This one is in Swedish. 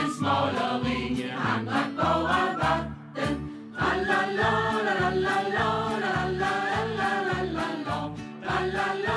en smal ring, han drack bara vatten. Tralala, la la la la la la la la la la la la la.